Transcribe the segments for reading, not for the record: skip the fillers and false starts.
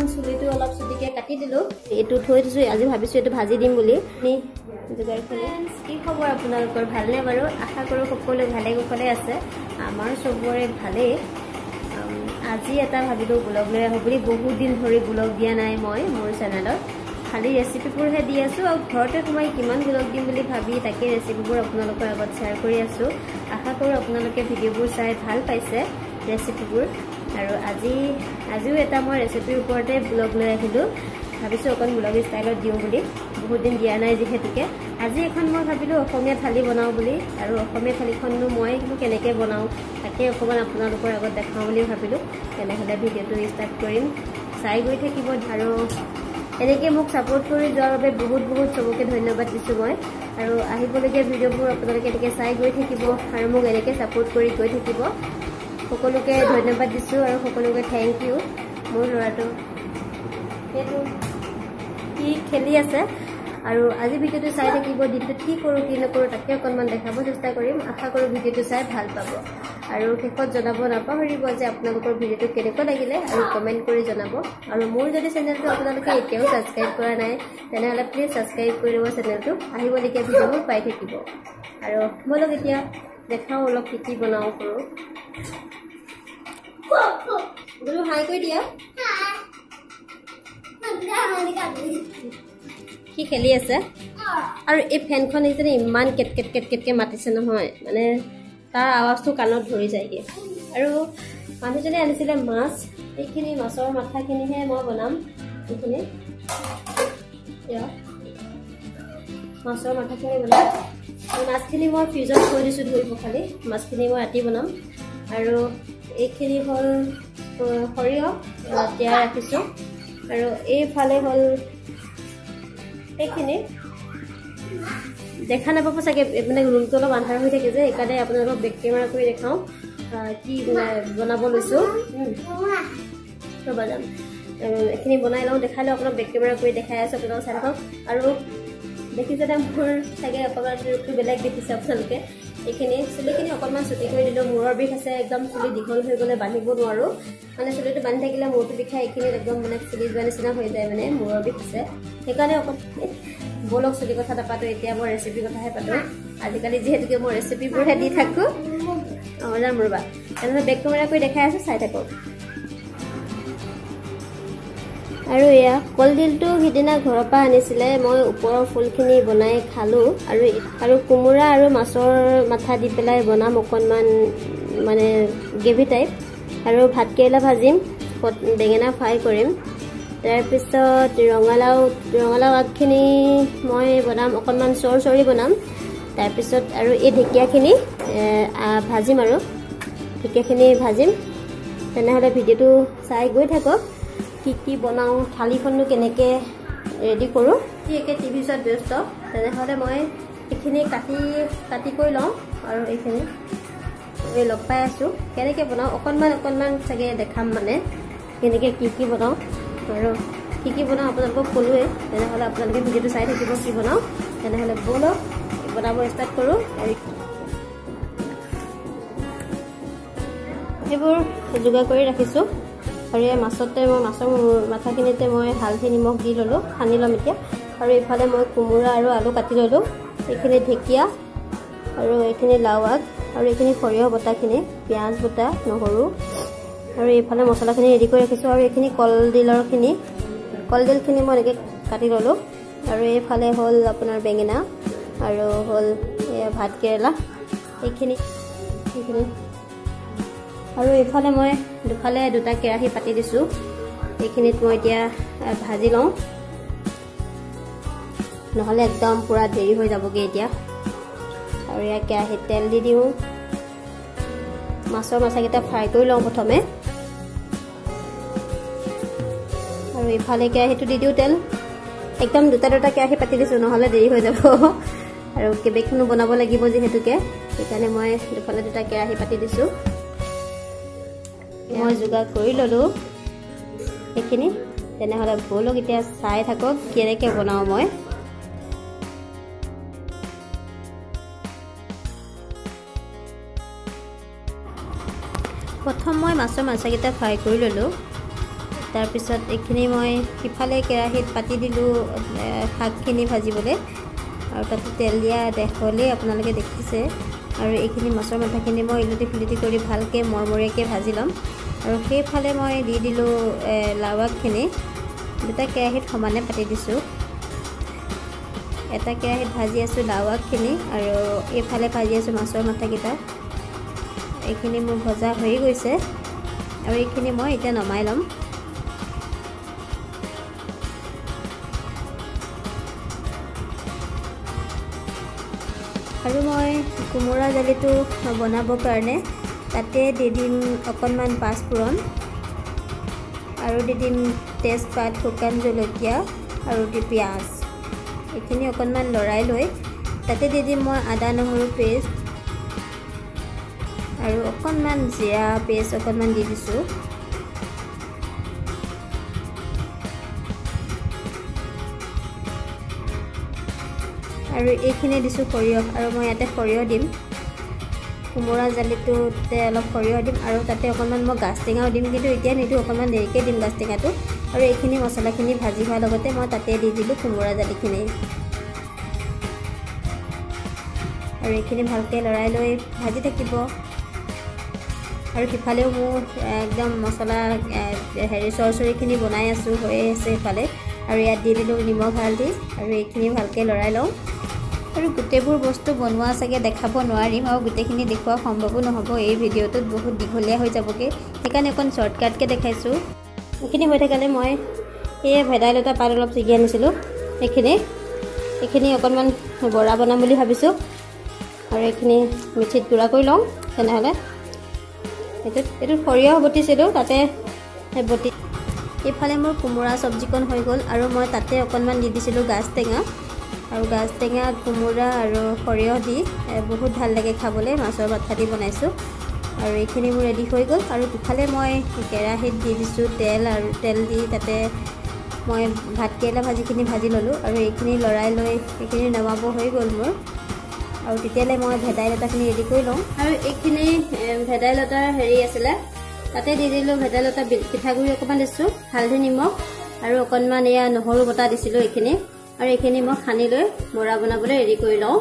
চুলিটো অলপ চুটিকে কাটি দিলো এটো থৈ দিছো আজি ভাবিছো এটো ভাজি দিম বুলি নি জোগাৰ কৰি কি খবৰ আপোনালোকৰ ভালনে বাৰু আশা কৰো সকলো ভালে কুশলে আছে আমাৰ সবৰে ভালে আজি এটা ভাবিলো ব্লগ লৈ আহো বুলি বহুত দিন ধৰি ব্লগ দিয়া নাই মই মোৰ চেনেলত খালি ৰেচিপিবোৰ হে দি আছো আৰু ঘৰতে সোমাই কিমান ব্লগ দিম বুলি ভাবি তাকে ৰেচিপিবোৰ আপোনালোকৰ আগত শ্বেয়াৰ কৰি আছো আশা কৰো আপোনালোকে ভিডিঅ'বোৰ চাই ভাল পাইছে ৰেচিপিবোৰ আৰু আজিও এটা মই ৰেচিপিৰ ওপৰতে ব্লগ লৈ আহিলো ভাবিছো অকন ব্লগ ষ্টাইলত দিও বুলি বহুত দিন দিয়া নাই যেহেতুকে আজি এখন মই ভাবিলো অসমীয়া থালি বনাও বুলি আৰু অসমীয়া থালিখননো মই কেনেকৈ বনাও তাকে অকমান আপোনালোকৰ আগত দেখাও বুলি ভাবিলো তেনেহলে ভিডিঅ'টো ষ্টাৰ্ট কৰিম চাই গৈ থাকিব আৰু এনেকে মোক সাপোৰ্ট কৰি যোৱাৰ বাবে বহুত বহুত সবকে ধন্যবাদ দিছো মই আৰু আহিবলগীয়া ভিডিঅ'বোৰ আপোনালোকে এনেকে চাই গৈ থাকিব আৰু মোক এনেকে সাপোৰ্ট কৰি গৈ থাকিব সকলোকে ধন্যবাদ দিছো আৰু সকলোকে থ্যাংক ইউ মোৰ লৰাটো হেতু কি খেলি আছে আৰু আজি ভিডিঅ'টো চাই থাকিব দিনটো কি কৰো কি নকৰো তাকে অকনমান দেখাব চেষ্টা কৰিম আশা কৰো ভিডিঅ'টো চাই ভাল পাব আৰু শেষত জনাব নাপাহৰিব যে আপোনালোকৰ ভিডিঅ'টো কেনেকুৱা লাগিলে আৰু কমেন্ট কৰি জনাব আৰু মোৰ যদি চেনেলটো আপোনালোকে এতিয়াও সাবস্ক্ৰাইব কৰা নাই তেনেহলে প্লিজ সাবস্ক্ৰাইব কৰি দিব চেনেলটো আহিবলগীয়া ভিডিঅ'বোৰ পাই থাকিব আৰু মই এতিয়া দেখাও অলপ কি বনাও কৰো গুৰু হাই কৈ দিয়া কি খেলি আছে আৰু এই ফেনখন এইজনে ইমান কেটকে মাতিছে নহয় মানে তাৰ আৱাজটো কাণত ধৰি যায়গে আৰু মানুহজনে আনিছিলে মাছ এইখিনি মাছৰ মাথাখিনিহে মই বনাম এইখিনি মাছৰ মাথাখিনি বনাম মাছখিনি মই ফ্ৰিজত থৈ দিছো ধুই পখালি মাছখিনি মই ৰাতি বনাম আৰু এইখিনি হল সৰিয়হ তিয়াই ৰাখিছো আৰু এইফালে হল এইখিনি দেখা নাপাব চাগে মানে ৰুমটো অলপ আন্ধাৰ হৈ থাকে যে এইকাৰণে আপোনালোকক বেক কেমেৰা কৰি দেখাও কি বনাব লৈছো ৰবা যাম এইখিনি বনাই লওঁ দেখাই লওঁ আপোনাক বেক কেমেৰা কৰি দেখাই আছো আপোনালোক চাই থাকক আৰু দেখিছে মোৰ চাগে অকণমান ৰূপটো বেলেগ দেখিছে আপোনালোকে এইখিনি চুলিখিনি অকণমান চুটি কৰি দিলোঁ মূৰৰ বিষ আছে একদম চুলি দীঘল হৈ গ'লে বান্ধিব নোৱাৰো মানে চুলিটো বান্ধি থাকিলে মূৰটো বিষাই এইখিনিত একদম মানে চুলি যোৱা নিচিনা হৈ যায় মানে মূৰৰ বিষ আছে সেইকাৰণে বলক চুলি কথা নাপাতো এতিয়া মই ৰেচিপি কথাহে পাতো আজিকালি যিহেতুকে মই ৰেচিপিবোৰহে দি থাকো যাম ৰবা তেনেহ'লে বেক কেমেৰা কৰি দেখাই আছো চাই থাকক আৰু এয়া কলডিলটো সিদিনা ঘৰৰ পৰা আনিছিলে মই ওপৰৰ ফুলখিনি বনাই খালো আৰু কোমোৰা আৰু মাছৰ মাথা দি পেলাই বনাম অকণমান মানে গ্ৰেভি টাইপ আৰু ভাতকেৰেলা ভাজিম বেঙেনা ফ্ৰাই কৰিম তাৰপিছত ৰঙালাও আগখিনি মই বনাম অকণমান চৰি বনাম তাৰপিছত আৰু এই ঢেকীয়াখিনি ভাজিম আৰু ঢেকীয়াখিনি ভাজিম তেনেহ'লে ভিডিঅ'টো চাই গৈ থাকক কি বনাও থালিখননো কেনেকে ৰেডি কৰো একে টিভি চাত ব্যস্ত তেনেহ'লে মই এইখিনি কাটি কৰি লওঁ আৰু এইখিনি লগ পাই আছো কেনেকে বনাও অকণমান চাগে দেখাম মানে কেনেকে কি বনাও আৰু কি বনাও আপোনালোকক ক'লোৱে তেনেহ'লে আপোনালোকে ভিডিঅ'টো চাই থাকিব কি বনাও তেনেহ'লে ব'লক বনাব ষ্টাৰ্ট কৰো এইবোৰ যোগাৰ কৰি ৰাখিছো আৰু এই মাছতে মই মাছৰ মাথাখিনিতে মই হালধি নিমখ দি ল'লো সানি ল'ম এতিয়া আৰু এইফালে মই কোমোৰা আৰু আলু কাটি ল'লো এইখিনি ঢেকীয়া আৰু এইখিনি লাও আগ আৰু এইখিনি সৰিয়হ বটাখিনি পিঁয়াজ বটা নহৰু আৰু এইফালে মছলাখিনি ৰেডি কৰি ৰাখিছোঁ আৰু এইখিনি কলডিলখিনি মই এনেকৈ কাটি ল'লোঁ আৰু এইফালে হ'ল আপোনাৰ বেঙেনা আৰু হ'ল ভাতকেৰেলা এইখিনি আৰু এইফালে মই দুফালে দুটা কেৰাহী পাতি দিছোঁ এইখিনিত মই এতিয়া ভাজি লওঁ নহ'লে একদম পুৰা দেৰি হৈ যাবগৈ এতিয়া আৰু ইয়াৰ কেৰাহীত তেল দি দিওঁ মাছৰ মাথাকেইটা ফ্ৰাই কৰি লওঁ প্ৰথমে আৰু ইফালে কেৰাহীটো দি দিওঁ তেল একদম দুটা কেৰাহী পাতি দিছোঁ নহ'লে দেৰি হৈ যাব আৰু কেবেকখনো বনাব লাগিব যিহেতুকে সেইকাৰণে মই দুফালে দুটা কেৰাহী পাতি দিছোঁ মই যোগাৰ কৰি ল'লোঁ এইখিনি তেনেহ'লে ব'লক এতিয়া চাই থাকক কেনেকৈ বনাওঁ মই প্ৰথম মই মাছৰ মাথাকেইটা ফ্ৰাই কৰি ল'লোঁ তাৰপিছত এইখিনি মই সিফালে কেৰাহীত পাতি দিলোঁ শাকখিনি ভাজিবলৈ আৰু তাতে তেল দিয়া হ'লেই আপোনালোকে দেখিছে আৰু এইখিনি মাছৰ মাথাখিনি মই ইলুটি ফিলুটি কৰি ভালকৈ মৰমৰীয়াকৈ ভাজি ল'ম আৰু সেইফালে মই দি দিলোঁ লাও আগখিনি দুটা কেৰাহীত সমানে পাতি দিছোঁ এটা কেৰাহীত ভাজি আছোঁ লাও আগখিনি আৰু এইফালে ভাজি আছোঁ মাছৰ মাথাকেইটা এইখিনি মোৰ ভজা হৈ গৈছে আৰু এইখিনি মই এতিয়া নমাই ল'ম আৰু মই কোমোৰা জালিটো বনাবৰ কাৰণে তাতে দি দিম অকণমান পাঁচফোৰণ আৰু দি দিম তেজপাত শুকান জলকীয়া আৰু দি পিঁয়াজ এইখিনি অকণমান লৰাই লৈ তাতে দি দিম মই আদা নহৰু পেষ্ট আৰু অকণমান জিৰা পেষ্ট অকণমান দি দিছোঁ আৰু এইখিনি দিছোঁ সৰিয়হ আৰু মই ইয়াতে সৰিয়হ দিম কোমোৰা জালিটোতে অলপ সৰিয়হ দিম আৰু তাতে অকণমান মই গাজ টেঙাও দিম কিন্তু এতিয়া নিদিওঁ অকণমান দেৰিকৈ দিম গাজ টেঙাটো আৰু এইখিনি মছলাখিনি ভাজি হোৱাৰ লগতে মই তাতে দি দিলোঁ কোমোৰা জালিখিনি আৰু এইখিনি ভালকৈ লৰাই লৈ ভাজি থাকিব আৰু সিফালেও মোৰ একদম মছলা চৰচৰিখিনি বনাই আছোঁ হৈ আছে সিফালে আৰু ইয়াত দি দিলোঁ নিমখ হালধি আৰু এইখিনি ভালকৈ লৰাই লওঁ আৰু গোটেইবোৰ বস্তু বনোৱা চাগে দেখাব নোৱাৰিম আৰু গোটেইখিনি দেখুওৱা সম্ভৱো নহ'ব এই ভিডিঅ'টোত বহুত দীঘলীয়া হৈ যাবগৈ সেইকাৰণে অকণ শ্বৰ্টকাটকৈ দেখাইছোঁ এইখিনি হৈ থাকালে মই এই ভেদাইলতা পাত অলপ ছিগি আনিছিলোঁ এইখিনি অকণমান বৰা বনাম বুলি ভাবিছোঁ আৰু এইখিনি মিক্সিত গুড়া কৰি লওঁ তেনেহ'লে এইটোত সৰিয়হ বটিছিলোঁ তাতে বটি এইফালে মোৰ কোমোৰা চব্জিকণ হৈ গ'ল আৰু মই তাতে অকণমান দি দিছিলোঁ গাজ টেঙা আৰু গাজ টেঙা কোমোৰা আৰু সৰিয়হ দি বহুত ভাল লাগে খাবলৈ মাছৰ মাথা দি বনাইছোঁ আৰু এইখিনি মোৰ ৰেডি হৈ গ'ল আৰু ইফালে মই কেৰাহীত দি দিছোঁ তেল দি তাতে মই ভাতকেৰেলা ভাজিখিনি ভাজি ল'লোঁ আৰু এইখিনি লৰাই লৈ এইখিনি নমাব হৈ গ'ল মোৰ আৰু তেতিয়ালৈ মই ভেদাইলতাখিনি ৰেডি কৰি লওঁ আৰু এইখিনি ভেদাইলতাৰ আছিলে তাতে দি দিলোঁ ভেদাইলতা পিঠাগুড়ি অকণমান দিছোঁ হালধি নিমখ আৰু অকণমান এয়া নহৰু বটা দিছিলোঁ এইখিনি আৰু এইখিনি মই সানি লৈ বৰা বনাবলৈ ৰেডি কৰি লওঁ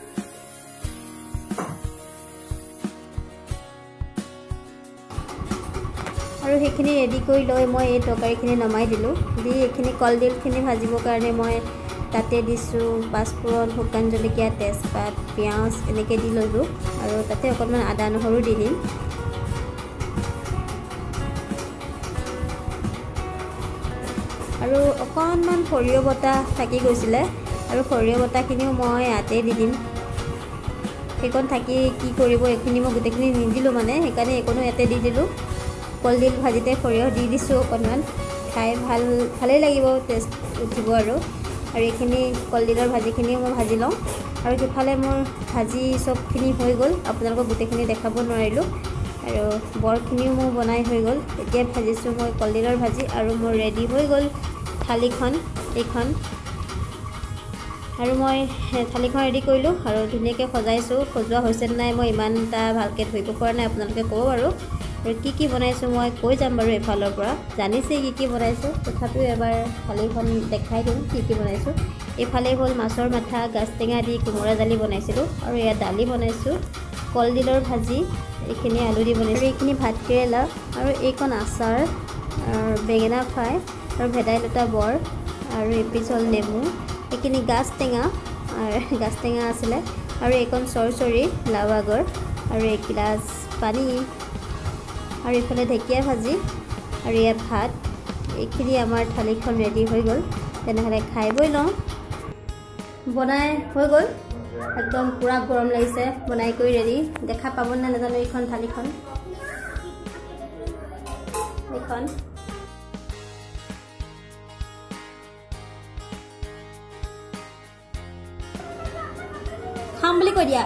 আৰু সেইখিনি ৰেডি কৰি লৈ মই এই তৰকাৰীখিনি নমাই দিলোঁ দি এইখিনি কলডিলখিনি ভাজিবৰ কাৰণে মই তাতে দিছোঁ পাঁচফোৰণ শুকান জলকীয়া তেজপাত পিঁয়াজ এনেকৈ দি ল'লোঁ আৰু তাতে অকণমান আদা নহৰু দি দিম আৰু অকণমান সৰিয়হ বটা থাকি গৈছিলে আৰু সৰিয়হ বটাখিনিও মই ইয়াতে দি দিম সেইকণ থাকি কি কৰিব এইখিনি মই গোটেইখিনি নিদিলোঁ মানে সেইকাৰণে এইকণো ইয়াতে দি দিলোঁ কলডিল ভাজিতে সৰিয়হ দি দিছোঁ অকণমান খাই ভালেই লাগিব টেষ্ট উঠিব আৰু এইখিনি কলডিলৰ ভাজিখিনিও মই ভাজি লওঁ আৰু সিফালে মোৰ ভাজি চবখিনি হৈ গ'ল আপোনালোকক গোটেইখিনি দেখাব নোৱাৰিলোঁ আৰু বৰখিনিও মোৰ বনাই হৈ গ'ল এতিয়া ভাজিছোঁ মই কলডিলৰ ভাজি আৰু মোৰ ৰেডি হৈ গ'ল থালিখন এইখন আৰু মই থালিখন ৰেডি কৰিলোঁ আৰু ধুনীয়াকৈ সজাইছোঁ সজোৱা হৈছে নাই মই ইমান এটা ভালকৈ ধৰিব পৰা নাই আপোনালোকে ক'ব আৰু কি বনাইছোঁ মই কৈ যাম বাৰু এফালৰ পৰা জানিছেই কি বনাইছোঁ তথাপিও এবাৰ থালিখন দেখাই দিওঁ কি বনাইছোঁ এইফালে হ'ল মাছৰ মাথা গাজ টেঙা দি কোমোৰা জালি বনাইছিলোঁ আৰু ইয়াত দালি বনাইছোঁ কলডিলৰ ভাজি এইখিনি আলু দি বনাইছোঁ এইখিনি ভাতকেৰেলা আৰু এইকণ আচাৰ বেঙেনা ফ্ৰাই আৰু ভেদাইলতা বৰ আৰু এপিচ হ'ল নেমু এইখিনি গাজ টেঙা আছিলে আৰু এইকণ চৰচৰি লাও আগৰ আৰু এগিলাচ পানী আৰু এইফালে ঢেকীয়া ভাজি আৰু ইয়াত ভাত এইখিনি আমাৰ থালিখন ৰেডি হৈ গ'ল তেনেহ'লে খাই বৈ লওঁ বনাই হৈ গ'ল একদম পুৰা গৰম লাগিছে বনাই কৰি ৰেডি দেখা পাব নে নাজানো এইখন থালিখন এইখন খাম বুলি কৈ দিয়া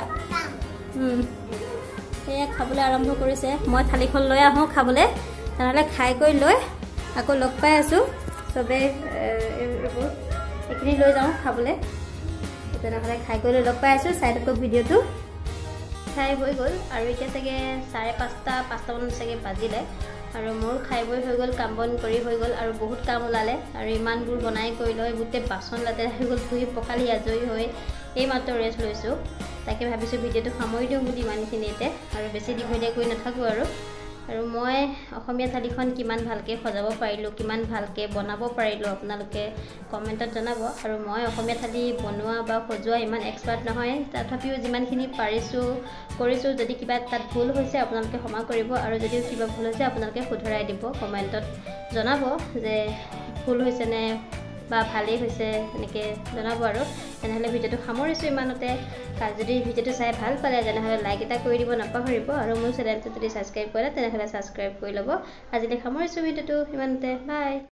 সেয়া খাবলৈ আৰম্ভ কৰিছে মই থালিখন লৈ আহোঁ খাবলৈ তেনেহ'লে খাই কৰি লৈ আকৌ লগ পাই আছোঁ চবেই এইখিনি লৈ যাওঁ খাবলৈ তেনেহ'লে খাই কৰি লৈ লগ পাই আছোঁ চাই থাকক ভিডিঅ'টো খাই হৈ গ'ল আৰু এতিয়া চাগে 5:30 5টামান চাগে বাজিলে আৰু মোৰ খাই বৈ হৈ গ'ল, কাম বন কৰি হৈ গ'ল আৰু বহুত কাম ওলালে আৰু ইমানবোৰ বনাই কৰি লৈ গোটেই বাচন লেতেৰা হৈ গ'ল, ধুই পখালি আজৰি হৈ এইমাত্ৰ ৰেষ্ট লৈছোঁ। তাকে ভাবিছোঁ ভিডিঅ'টো সামৰি দিওঁ বুলি ইমানখিনিতে আৰু বেছি দীঘলীয়া কৰি নাথাকোঁ আৰু মই অসমীয়া থালিখন কিমান ভালকৈ সজাব পাৰিলোঁ, কিমান ভালকৈ বনাব পাৰিলোঁ আপোনালোকে কমেণ্টত জনাব। আৰু মই অসমীয়া থালি বনোৱা বা সজোৱা ইমান এক্সপাৰ্ট নহয়, তথাপিও যিমানখিনি পাৰিছোঁ কৰিছোঁ। যদি কিবা তাত ভুল হৈছে আপোনালোকে ক্ষমা কৰিব আৰু যদি কিবা ভুল হৈছে আপোনালোকে শুধৰাই দিব, কমেণ্টত জনাব যে ভুল হৈছেনে বা ভালেই হৈছে, এনেকৈ জনাব। আৰু তেনেহ'লে ভিডিঅ'টো সামৰিছোঁ ইমানতে। যদি ভিডিঅ'টো চাই ভাল পালে তেনেহ'লে লাইক এটা কৰি দিব নাপাহৰিব আৰু মোৰ চেনেলটো যদি ছাবস্ক্ৰাইব কৰে তেনেহ'লে ছাবস্ক্ৰাইব কৰি ল'ব। আজিলৈ সামৰিছোঁ ভিডিঅ'টো ইমানতে, বাই।